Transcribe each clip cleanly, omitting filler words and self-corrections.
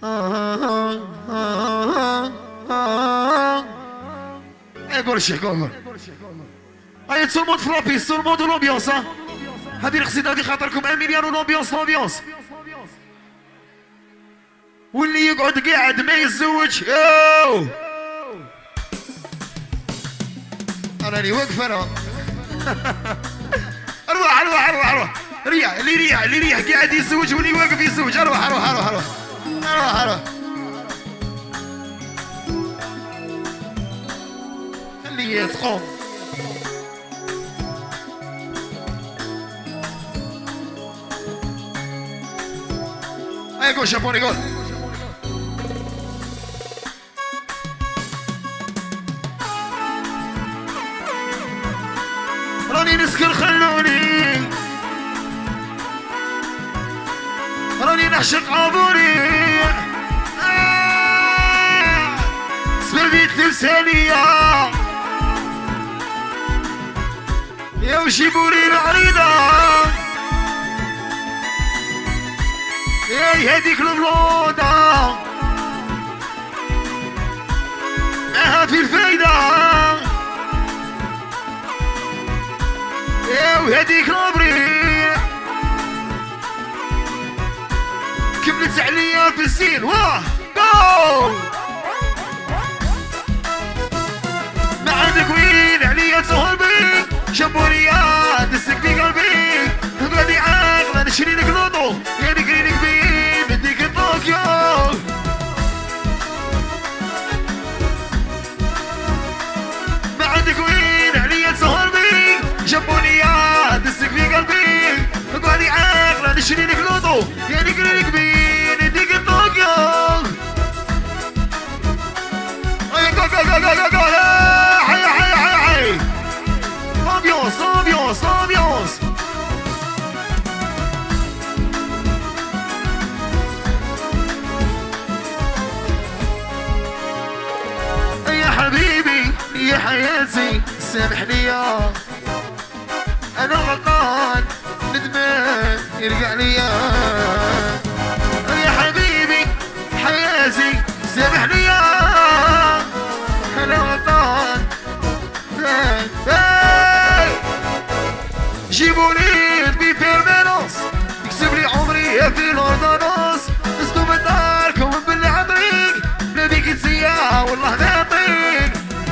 قول شي قول هاي tout le monde frappé tout le monde l'ambiance هذه القصيدة هذه خاطركم 1 مليار والامبيونس واللي يقعد قاعد ما يتزوج يو انا اللي واقف انا اروح اللي ريح قاعد يتزوج واللي واقف يتزوج اروح خليه تقوم قول شابوني قول راني نسكن خلوني راني نعشق عبوري سببي تمثالية يا وجيبولي العريضة يا هذيك البلوضة معها في الفايدة يا وهذيك الابريق كملت عليا في السين واه جو ما عندك وين عليا تهربي شابوريا دسك في قلبي غادي عاقله نشري لك لوطو يا نقري لك بين نديك طوكيو ما عندك وين عليا تهربي شابوريا دسك في قلبي غادي عاقله نشري لك لوطو يا نقري لك بين نديك طوكيو حي امبيونس يا حبيبي يا حياتي سامحني انا غلطان ندمان يرجع ليا يا حبيبي حياتي سامحني انا غلطان جيبولي ببيرمانوس يكسب لي عمري في الاردونوس نسدو من داركم باللي عطيك لا بيك تسيا والله ما يعطيك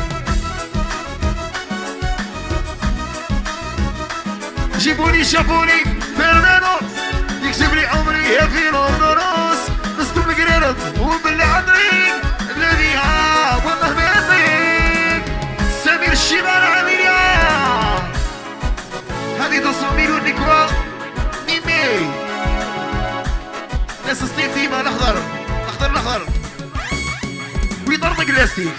جيبولي شافوني بيرمانوس يكسب لي عمري في الاردونوس نسدو من قريرد وباللي عطيك لا بيها والله ما يعطيك سمير الشيبان عامليا هذه 200 مليون نكوة ميمي ناس ستيف ديما الاخضر ويطرطق لاستيك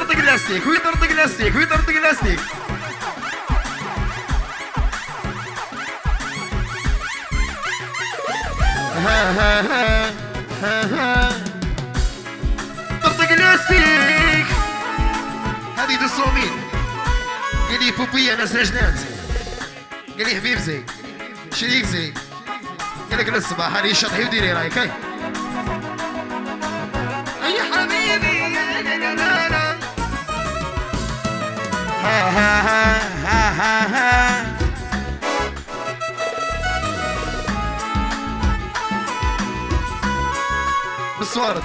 طرطق لاستيك هذه 200 ميل قال لي بوبيا ناس جنات قال لي حبيب زي شريك زي قال لك للصباح هذه شطحي وديري رايك هاي يا حبيبي لا ها بالصوارد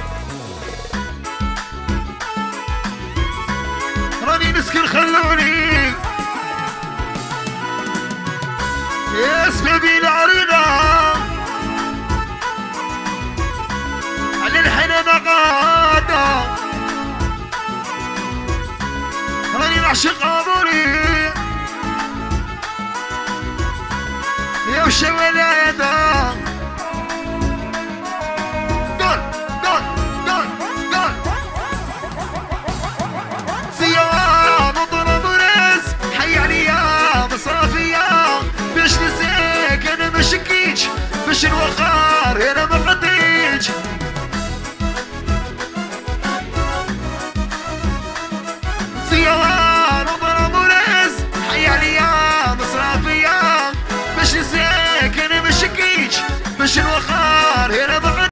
راني نسكن خلوني يا سبابي العريضة على الحنانة قادة راني نعشق